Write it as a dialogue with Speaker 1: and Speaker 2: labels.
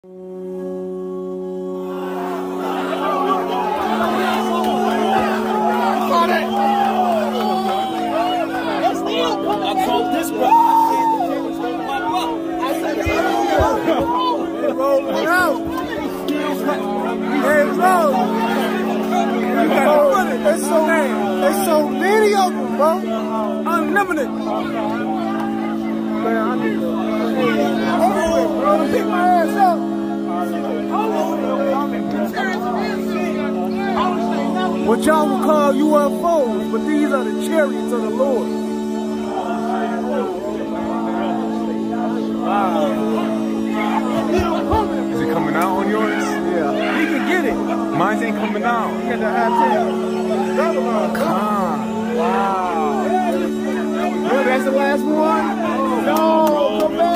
Speaker 1: There's so many of them, bro. Unlimited. Man, I need to pick my ass up. What y'all would call UFOs, but these are the chariots of the Lord. Wow.
Speaker 2: Is it coming out on yours?
Speaker 1: Yeah. He can get it.
Speaker 2: Mine ain't coming out.
Speaker 1: You got the high-tech.
Speaker 2: Wow.
Speaker 1: That's the last one? No, come back.